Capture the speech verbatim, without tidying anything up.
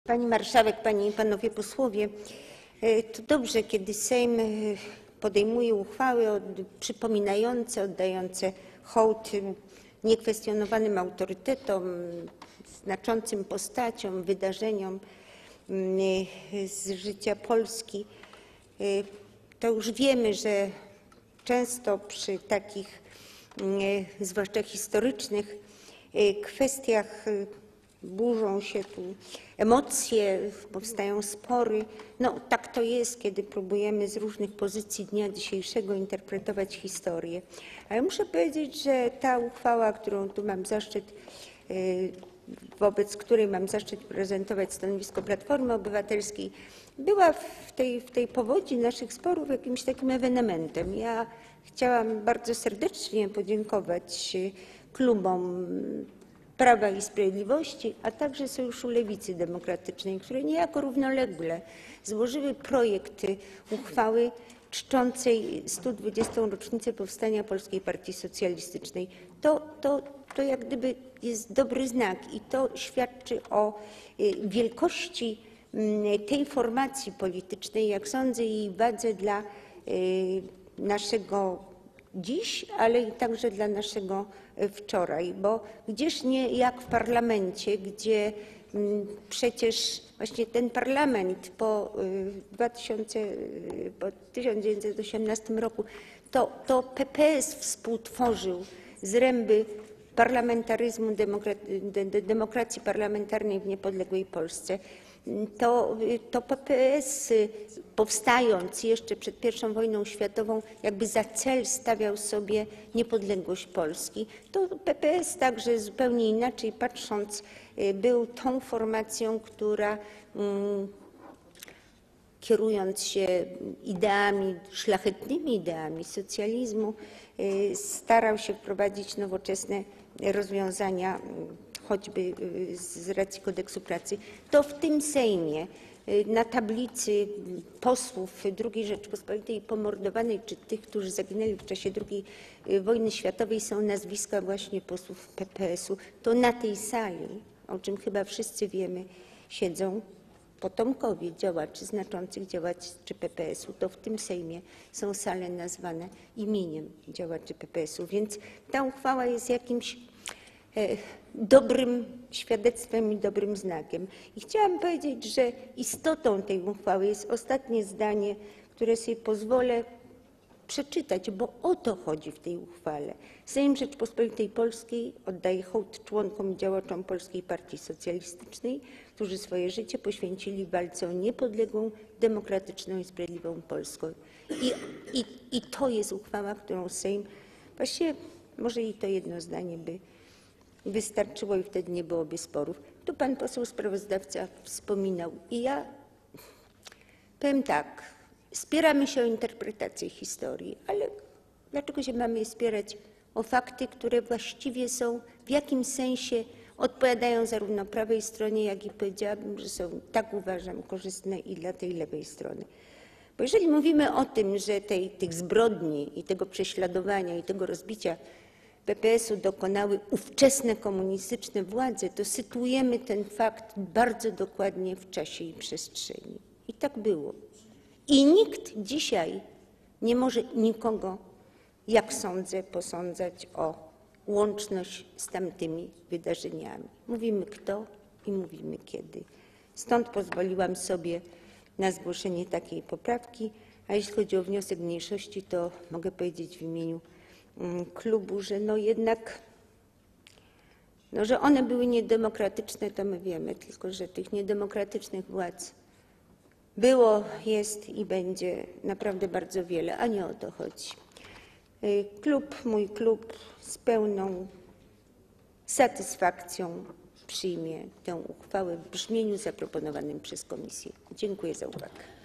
Pani Marszałek, Panie i Panowie Posłowie, to dobrze, kiedy Sejm podejmuje uchwały przypominające, oddające hołd niekwestionowanym autorytetom, znaczącym postaciom, wydarzeniom z życia Polski. To już wiemy, że często przy takich, zwłaszcza historycznych kwestiach, burzą się tu emocje, powstają spory. No tak to jest, kiedy próbujemy z różnych pozycji dnia dzisiejszego interpretować historię. Ale muszę powiedzieć, że ta uchwała, którą tu mam zaszczyt, wobec której mam zaszczyt prezentować stanowisko Platformy Obywatelskiej, była w tej, w tej powodzi naszych sporów jakimś takim ewenementem. Ja chciałam bardzo serdecznie podziękować klubom Prawa i Sprawiedliwości, a także Sojuszu Lewicy Demokratycznej, które niejako równolegle złożyły projekt uchwały czczącej sto dwudziestą rocznicę powstania Polskiej Partii Socjalistycznej. To, to, to jak gdyby jest dobry znak i to świadczy o wielkości tej formacji politycznej, jak sądzę, i jej wadze dla naszego dziś, ale i także dla naszego wczoraj, bo gdzież nie jak w parlamencie, gdzie przecież właśnie ten parlament po, po tysiąc dziewięćset osiemnastym roku to, to P P S współtworzył zręby parlamentaryzmu, demokracji parlamentarnej w niepodległej Polsce. To, to P P S, powstając jeszcze przed pierwszą wojną światową, jakby za cel stawiał sobie niepodległość Polski. To P P S także zupełnie inaczej patrząc był tą formacją, która kierując się ideami, szlachetnymi ideami socjalizmu, starał się wprowadzić nowoczesne rozwiązania, choćby z racji Kodeksu pracy. To w tym Sejmie na tablicy posłów drugiej Rzeczypospolitej pomordowanej, czy tych, którzy zaginęli w czasie drugiej wojny światowej, są nazwiska właśnie posłów P P S-u. To na tej sali, o czym chyba wszyscy wiemy, siedzą potomkowie działaczy, znaczących działaczy P P S-u. To w tym Sejmie są sale nazwane imieniem działaczy P P S-u. Więc ta uchwała jest jakimś dobrym świadectwem i dobrym znakiem. I chciałam powiedzieć, że istotą tej uchwały jest ostatnie zdanie, które sobie pozwolę przeczytać, bo o to chodzi w tej uchwale. Sejm Rzeczypospolitej Polskiej oddaje hołd członkom i działaczom Polskiej Partii Socjalistycznej, którzy swoje życie poświęcili w walce o niepodległą, demokratyczną i sprawiedliwą Polskę. I, i, i to jest uchwała, którą Sejm, właściwie może i to jedno zdanie by wystarczyło i wtedy nie byłoby sporów. Tu pan poseł sprawozdawca wspominał i ja powiem tak, spieramy się o interpretację historii, ale dlaczego się mamy spierać o fakty, które właściwie są w jakimś sensie odpowiadają zarówno prawej stronie, jak i powiedziałabym, że są, tak uważam, korzystne i dla tej lewej strony. Bo jeżeli mówimy o tym, że tej, tych zbrodni i tego prześladowania i tego rozbicia P P S-u dokonały ówczesne komunistyczne władze, to sytuujemy ten fakt bardzo dokładnie w czasie i przestrzeni. I tak było. I nikt dzisiaj nie może nikogo, jak sądzę, posądzać o łączność z tamtymi wydarzeniami. Mówimy kto i mówimy kiedy. Stąd pozwoliłam sobie na zgłoszenie takiej poprawki, a jeśli chodzi o wniosek mniejszości, to mogę powiedzieć w imieniu klubu, że no jednak, no, że one były niedemokratyczne, to my wiemy, tylko że tych niedemokratycznych władz było, jest i będzie naprawdę bardzo wiele, a nie o to chodzi. Klub, mój klub z pełną satysfakcją przyjmie tę uchwałę w brzmieniu zaproponowanym przez komisję. Dziękuję za uwagę.